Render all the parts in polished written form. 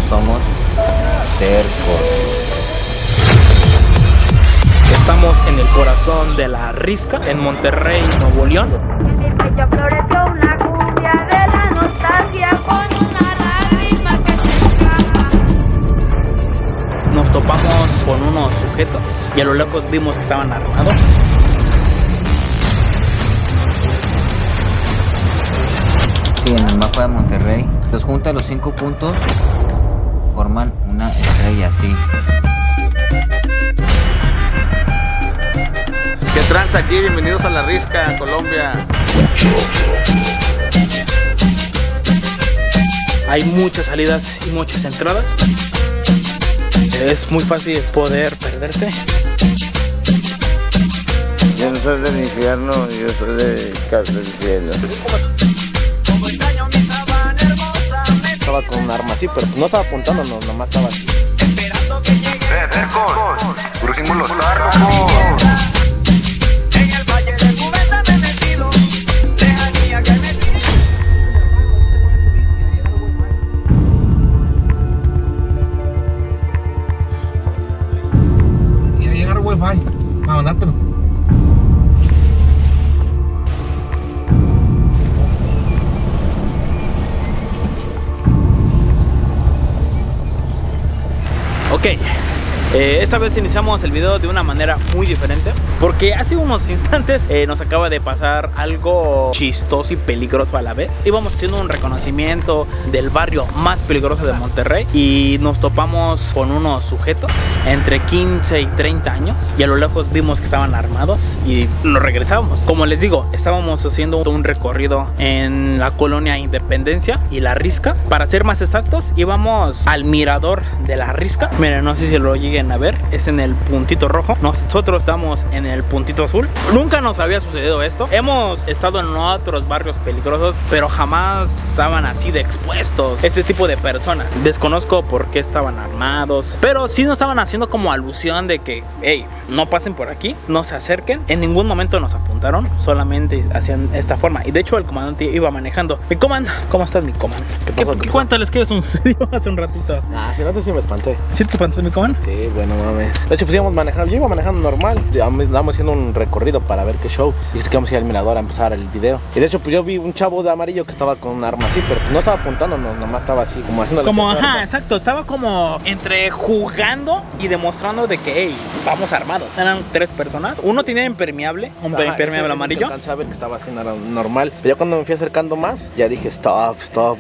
somos Terforce. Estamos en el corazón de la Risca, en Monterrey, Nuevo León. En mi pecho floreció una cumbia de la nostalgia con una lágrima que se escapa. Nos topamos con unos sujetos y a lo lejos vimos que estaban armados. Sí, en el mapa de Monterrey, los junta los 5 puntos, forman una estrella así. ¿Qué tranza aquí? Bienvenidos a La Risca, Colombia. Hay muchas salidas y muchas entradas. Es muy fácil poder perderte. Yo no soy del infierno, yo soy de casa del cielo. Estaba con un arma así, pero no estaba apuntando, no, nomás estaba así. Pusimos los tarros. Y ahí agarro wifi, para mandártelo. Ok, esta vez iniciamos el video de una manera muy diferente, porque hace unos instantes nos acaba de pasar algo chistoso y peligroso a la vez. Íbamos haciendo un reconocimiento del barrio más peligroso de Monterrey y nos topamos con unos sujetos entre 15 y 30 años y a lo lejos vimos que estaban armados y nos regresamos. Como les digo, estábamos haciendo un recorrido en la colonia Independencia y La Risca. Para ser más exactos, íbamos al mirador de La Risca. Miren, no sé si lo lleguen a ver, es en el puntito rojo. Nosotros estamos en el puntito azul. Nunca nos había sucedido esto. Hemos estado en otros barrios peligrosos, pero jamás estaban así de expuestos ese tipo de personas. Desconozco por qué estaban armados, pero sí nos estaban haciendo como alusión de que, hey, no pasen por aquí, no se acerquen. En ningún momento nos apuntaron, solamente hacían esta forma. Y de hecho el comandante iba manejando. Mi comando, ¿cómo estás, mi comando? ¿Qué cuéntales qué sucedió hace un ratito? Ah, si no, sí me espanté. ¿Sí te espantaste, mi comando? Sí, bueno, mames. De hecho, pues íbamos manejando, yo iba manejando normal. Estábamos haciendo un recorrido para ver qué show. Y es que íbamos a ir al mirador a empezar el video. Y de hecho, pues yo vi un chavo de amarillo que estaba con un arma así, pero no estaba apuntando, no, nomás estaba así, como haciendo. Como, ajá, exacto. Estaba como entre jugando y demostrando de que, hey, estamos armados. Eran 3 personas. Uno tenía impermeable, un impermeable amarillo. Alcancé a ver que estaba haciendo normal. Pero ya cuando me fui acercando más, ya dije, stop. Stop.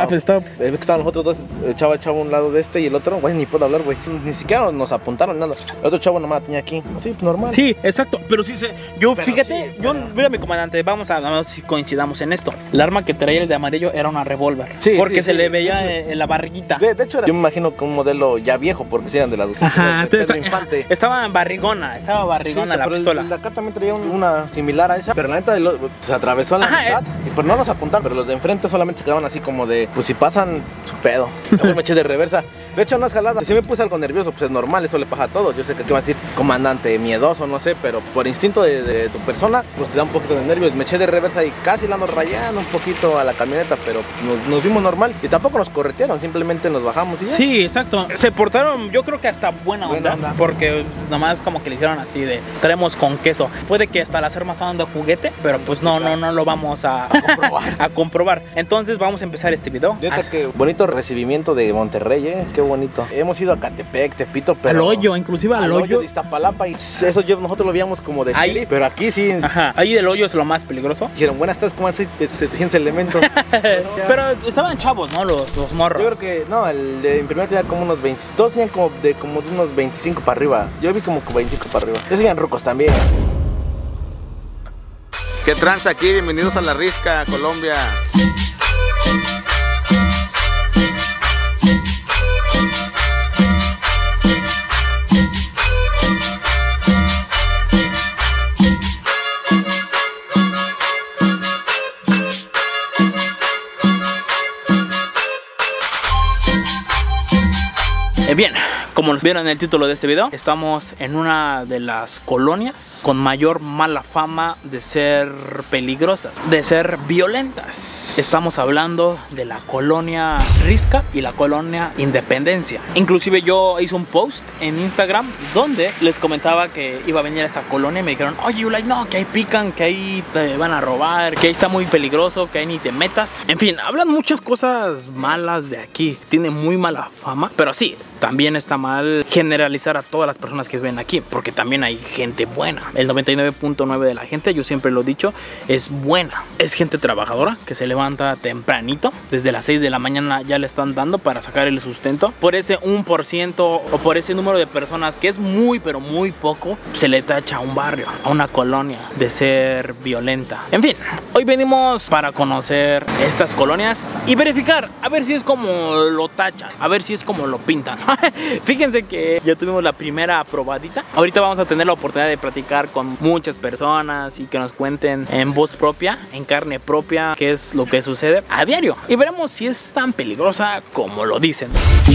Vi que estaban los otros dos, el chavo un lado de este y el otro, güey, ni puedo hablar, güey. Ni siquiera nos apuntaron nada. El otro chavo nomás tenía aquí. Así, pues normal. Sí, exacto. Pero sí, yo, pero fíjate, sí, yo, mira, mi comandante, vamos a ver si coincidamos en esto. El arma que traía el de amarillo era una revólver. Sí, porque sí, se le veía de en la barriguita. De hecho, yo me imagino que un modelo ya viejo, porque si eran de las Ajá, de Pedro Infante. Estaba barrigona Sí, la pero pistola. el de acá también traía una similar a esa, pero la neta se atravesó a la mitad y pues no nos apuntaron, pero los de enfrente solamente se quedaban así como de, pues si pasan, su pedo. Yo me eché de reversa. De hecho, no es jalada. Si me puse algo nervioso, pues es normal, eso le pasa a todos. Yo sé que te iba a decir comandante, miedoso, no sé, pero por instinto de tu persona, pues te da un poquito de nervios. Me eché de reversa y casi la nos rayando un poquito a la camioneta, pero nos vimos normal y tampoco nos corretearon, simplemente nos bajamos y ya. Sí, exacto. Se portaron, yo creo que hasta buena onda, porque pues, nomás como que le hicieron así de, traemos con queso. Puede que hasta las armas estaban de juguete, pero pues no lo vamos a comprobar. Entonces vamos a empezar este video. Fíjate que bonito recibimiento de Monterrey, qué bonito. Hemos ido a Catepec, Tepito, pero al hoyo, inclusive al hoyo de Iztapalapa, y eso nosotros lo veíamos como de ahí, pero aquí sí. Ajá, ahí el hoyo es lo más peligroso. Dijeron, buenas tardes, ¿cómo soy de 700 elementos? Pero estaban chavos, ¿no? Los morros. Yo creo que, no, el de imprimir tenía como unos 20, todos tenían como de unos 25 para arriba. Yo vi como 25 para arriba. Ellos eran rucos también. ¿Qué tranza aquí? Bienvenidos a La Risca, Colombia. Bien, Como nos vieron en el título de este video, estamos en una de las colonias con mayor mala fama de ser peligrosas, de ser violentas. Estamos hablando de la colonia Risca y la colonia Independencia. Inclusive yo hice un post en Instagram donde les comentaba que iba a venir a esta colonia y me dijeron, oye Yulai, no, que ahí pican, que ahí te van a robar, que ahí está muy peligroso, que ahí ni te metas. En fin, hablan muchas cosas malas de aquí. Tiene muy mala fama, pero sí, también está mal generalizar a todas las personas que viven aquí, porque también hay gente buena. El 99.9 de la gente, yo siempre lo he dicho, es buena. Es gente trabajadora que se levanta tempranito, desde las 6 de la mañana ya le están dando para sacar el sustento. Por ese 1% o por ese número de personas que es muy pero muy poco, se le tacha a un barrio, a una colonia de ser violenta. En fin, hoy venimos para conocer estas colonias y verificar, a ver si es como lo tachan, a ver si es como lo pintan. Fíjense que ya tuvimos la primera probadita. Ahorita vamos a tener la oportunidad de platicar con muchas personas y que nos cuenten en voz propia, en carne propia, qué es lo que sucede a diario. Y veremos si es tan peligrosa como lo dicen.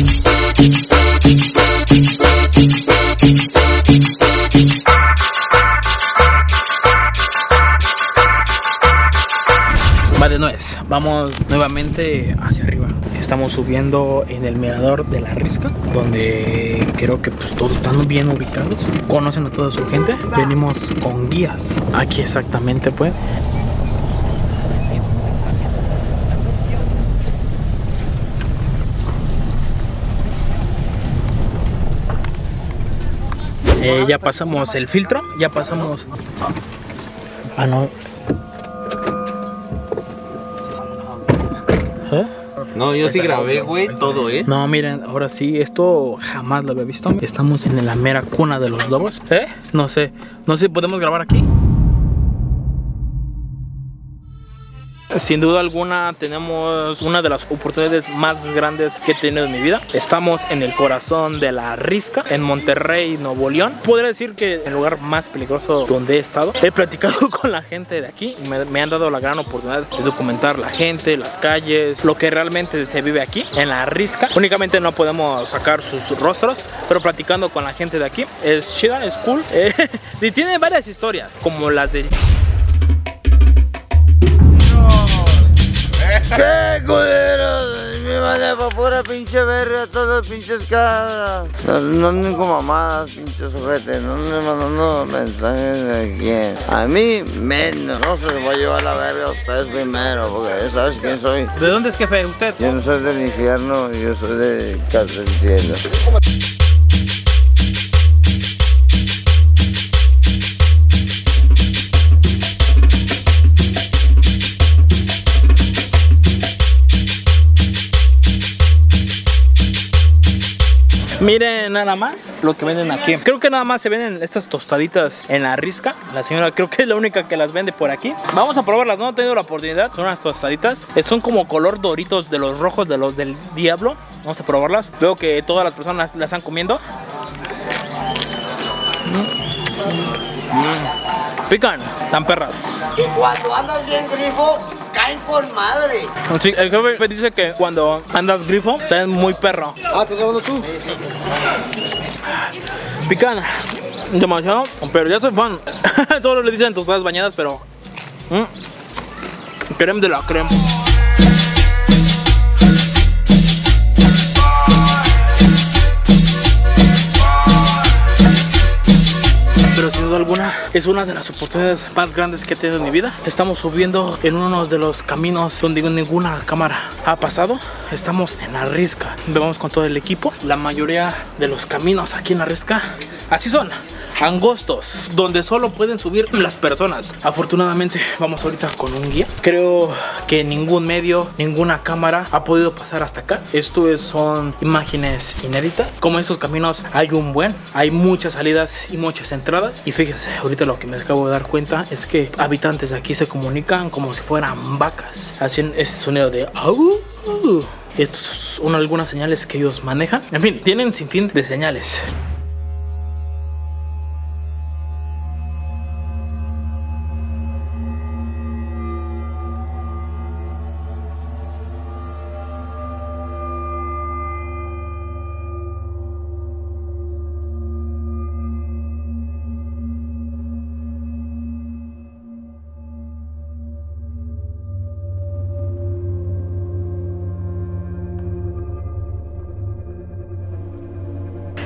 Va de nuez, vamos nuevamente hacia arriba. Estamos subiendo en el mirador de la Risca, donde creo que pues todos están bien ubicados, conocen a toda su gente. Venimos con guías. Aquí exactamente pues ya pasamos el filtro, ya pasamos. Ah, no. ¿Eh? No, yo sí grabé, güey, todo, ¿eh? No, miren, ahora sí, esto jamás lo había visto. Estamos en la mera cuna de los lobos. No sé, ¿podemos grabar aquí? Sin duda alguna tenemos una de las oportunidades más grandes que he tenido en mi vida. Estamos en el corazón de la Risca, en Monterrey, Nuevo León. Podría decir que el lugar más peligroso donde he estado. He platicado con la gente de aquí y me han dado la gran oportunidad de documentar la gente, las calles, lo que realmente se vive aquí en la Risca. Únicamente no podemos sacar sus rostros, pero platicando con la gente de aquí es chida, es cool. Y tiene varias historias, como las del... ¡Qué culeros! Me vale pa' pura pinche verga, todos pinches cabras. No anden con mamadas, pinches sujetes. No anden mandando mensajes de quién. A mí, menos. No se les va a llevar la verga a ustedes primero, porque sabes quién soy. ¿De dónde es, jefe, usted? Yo no soy del infierno, yo soy de casa del cielo. Miren nada más lo que venden aquí. Creo que nada más se venden estas tostaditas en la Risca. La señora creo que es la única que las vende por aquí. Vamos a probarlas, no he tenido la oportunidad. Son unas tostaditas. Son como color doritos de los rojos de los del diablo. Vamos a probarlas. Veo que todas las personas las están comiendo. Pican, tan perras. Y cuando andas bien grifo, caen con madre. Sí, el jefe dice que cuando andas grifo, saben muy perro. Ah, ¿te estás hablando tú? Pican demasiado, pero ya soy fan. Solo le dicen tostadas bañadas, pero creme de la crema. Pero sin duda alguna es una de las oportunidades más grandes que he tenido en mi vida. Estamos subiendo en uno de los caminos donde ninguna cámara ha pasado. Estamos en la Risca. Vamos con todo el equipo. La mayoría de los caminos aquí en la Risca así son, angostos, donde solo pueden subir las personas. Afortunadamente vamos ahorita con un guía. Creo que ningún medio, ninguna cámara ha podido pasar hasta acá. Esto son imágenes inéditas. Como esos caminos hay muchas salidas y muchas entradas. Y fíjense, ahorita lo que me acabo de dar cuenta es que habitantes de aquí se comunican como si fueran vacas. Hacen este sonido de au. Estas son algunas señales que ellos manejan. En fin, tienen sin fin de señales.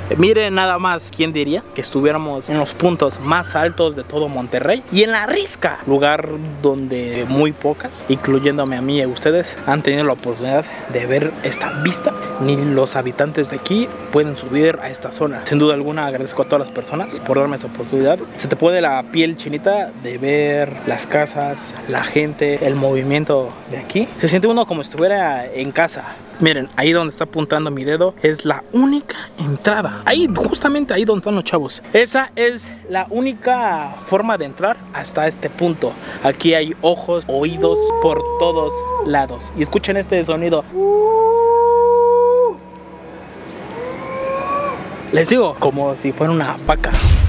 Miren nada más, ¿quién diría que estuviéramos en los puntos más altos de todo Monterrey? Y en La Risca, lugar donde muy pocas, incluyéndome a mí y a ustedes, han tenido la oportunidad de ver esta vista. Ni los habitantes de aquí pueden subir a esta zona. Sin duda alguna agradezco a todas las personas por darme esta oportunidad. Se te pone la piel chinita de ver las casas, la gente, el movimiento de aquí. Se siente uno como si estuviera en casa. Miren, ahí donde está apuntando mi dedo es la única entrada. Ahí, justamente ahí donde están los chavos. Esa es la única forma de entrar hasta este punto. Aquí hay ojos, oídos por todos lados. Y escuchen este sonido. Les digo, como si fuera una vaca.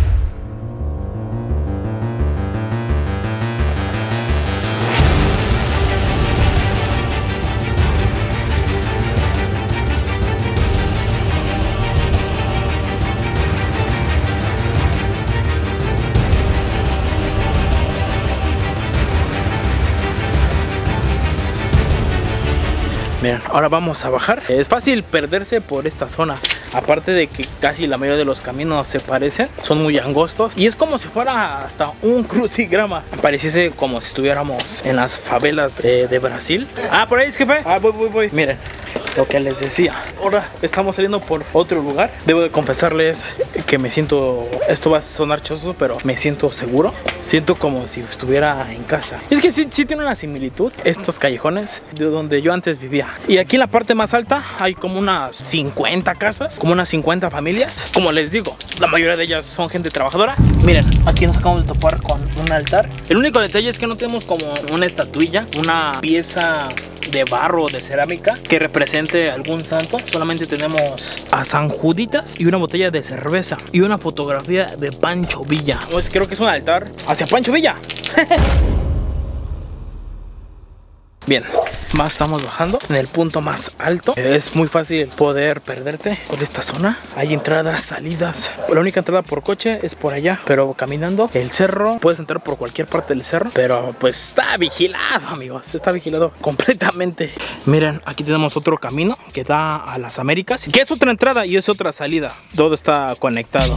Miren, ahora vamos a bajar. Es fácil perderse por esta zona. Aparte de que casi la mayoría de los caminos se parecen, son muy angostos. Y es como si fuera hasta un crucigrama. Pareciese como si estuviéramos en las favelas de Brasil. Ah, por ahí es, jefe. Ah, voy. Miren, lo que les decía. Ahora estamos saliendo por otro lugar. Debo de confesarles que me siento... Esto va a sonar chistoso, pero me siento seguro. Siento como si estuviera en casa. Y es que sí tiene una similitud estos callejones de donde yo antes vivía. Y aquí en la parte más alta hay como unas 50 casas, como unas 50 familias. Como les digo, la mayoría de ellas son gente trabajadora. Miren, aquí nos acabamos de topar con un altar. El único detalle es que no tenemos como una estatuilla, una pieza de barro, de cerámica que represente algún santo. Solamente tenemos a San Juditas y una botella de cerveza y una fotografía de Pancho Villa. Pues creo que es un altar hacia Pancho Villa. Bien, estamos bajando en el punto más alto. Es muy fácil poder perderte por esta zona. Hay entradas, salidas. La única entrada por coche es por allá, pero caminando el cerro, puedes entrar por cualquier parte del cerro, pero pues está vigilado, amigos. Está vigilado completamente. Miren, aquí tenemos otro camino que da a las Américas, que es otra entrada y es otra salida. Todo está conectado.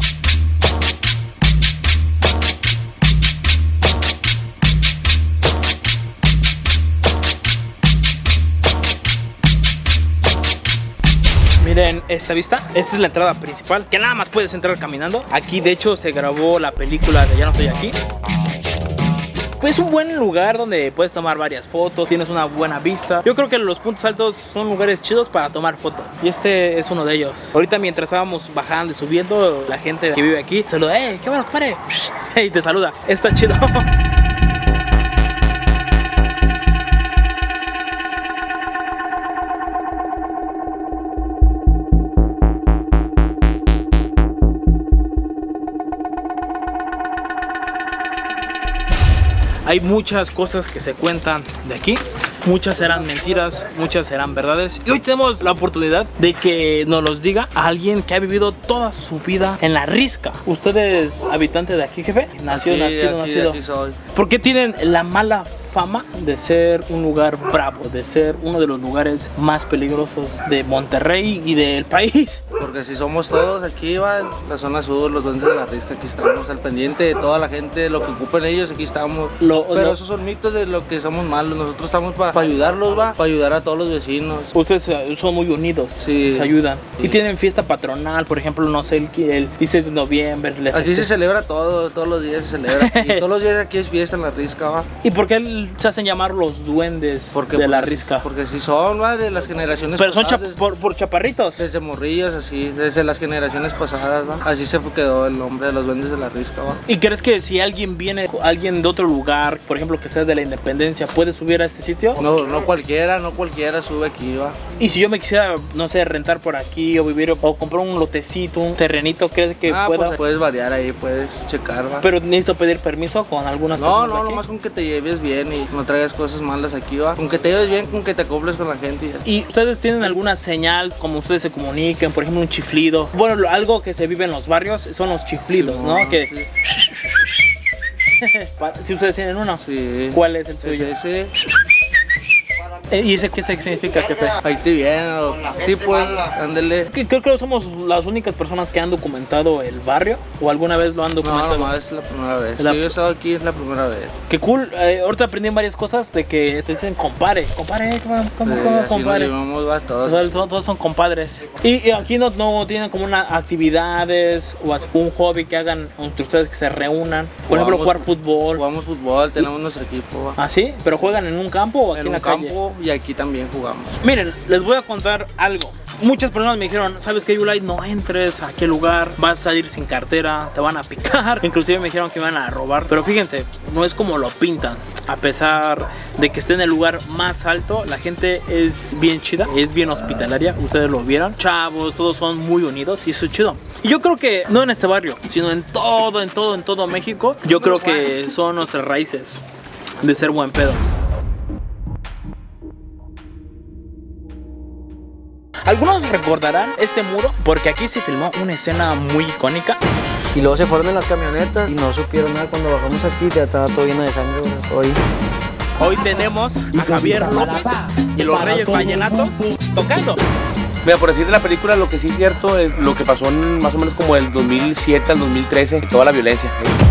Miren esta vista, esta es la entrada principal, que nada más puedes entrar caminando. Aquí de hecho se grabó la película de Ya no soy aquí. Pues es un buen lugar donde puedes tomar varias fotos, tienes una buena vista. Yo creo que los puntos altos son lugares chidos para tomar fotos y este es uno de ellos. Ahorita mientras estábamos bajando y subiendo, la gente que vive aquí saluda, qué bueno, compadre, y te saluda, está chido. Hay muchas cosas que se cuentan de aquí. Muchas serán mentiras, muchas serán verdades. Y hoy tenemos la oportunidad de que nos los diga a alguien que ha vivido toda su vida en La Risca. ¿Usted es habitante de aquí, jefe? Nacido. Aquí soy. ¿Por qué tienen la mala fama de ser un lugar bravo, de ser uno de los lugares más peligrosos de Monterrey y del país? Porque si somos todos aquí, va, en la zona sur, los duendes de La Risca, aquí estamos al pendiente de toda la gente, lo que ocupen ellos, aquí estamos. Pero esos son mitos de lo que somos malos. Nosotros estamos para ayudarlos, va, para ayudar a todos los vecinos. Ustedes son muy unidos, sí, se ayudan. Sí. Y tienen fiesta patronal, por ejemplo, no sé, el 16 de noviembre. Aquí se celebra todo, todos los días se celebra. Y todos los días aquí es fiesta en La Risca, va. ¿Y por qué se hacen llamar los duendes de La Risca? Porque sí son, va, de las generaciones pero pasadas. Pero son por chaparritos. Desde morrillos, así, desde las generaciones pasadas, va. Así se quedó el nombre de los duendes de La Risca, va. ¿Y crees que si alguien viene, alguien de otro lugar, por ejemplo que sea de la Independencia, puede subir a este sitio? No cualquiera sube aquí, va. Y si yo me quisiera, no sé, rentar por aquí o vivir o comprar un lotecito, un terrenito, ¿crees que pueda? Pues puedes variar ahí, puedes checar, va. Pero necesito pedir permiso con algunas personas. No, nomás con que te lleves bien y no traigas cosas malas aquí, va. Con que te lleves bien, con que te acoples con la gente. ¿Y ustedes tienen alguna señal como ustedes se comuniquen? Por ejemplo, un chiflido. Bueno, algo que se vive en los barrios son los chiflidos, sí, ¿no? Que... Sí. Si ustedes tienen uno, sí. ¿Cuál es el suyo? Ese. ¿Y ese qué significa, jefe? Ahí te viene, sí, pues, ándale. Creo que somos las únicas personas que han documentado el barrio, o alguna vez lo han documentado. No, es la primera vez. Yo he estado aquí, es la primera vez. Qué cool. Ahorita aprendí varias cosas de que te dicen compare, ¿cómo compare? Todos son compadres. Y aquí no tienen como una actividades o un hobby que hagan entre ustedes, que se reúnan. Por ejemplo, jugar fútbol. Jugamos fútbol, tenemos nuestro equipo. ¿Ah, sí? ¿Pero juegan en un campo o aquí en la calle? En un campo y aquí también jugamos. Miren, les voy a contar algo. Muchas personas me dijeron, ¿sabes qué, Yulai? No entres a aquel lugar, vas a salir sin cartera, te van a picar. Inclusive me dijeron que iban a robar. Pero fíjense, no es como lo pintan. A pesar de que esté en el lugar más alto, la gente es bien chida, es bien hospitalaria. Ustedes lo vieron. Chavos, todos son muy unidos y eso es chido. Y yo creo que no en este barrio, sino en todo México. Yo creo que son nuestras raíces de ser buen pedo. Algunos recordarán este muro porque aquí se filmó una escena muy icónica. Y luego se fueron en las camionetas y no supieron nada cuando bajamos aquí, ya estaba todo lleno de sangre. Hoy tenemos a Javier López y los Reyes Vallenatos tocando. Mira, por decir de la película, lo que sí es cierto es lo que pasó en más o menos como el 2007 al 2013, toda la violencia.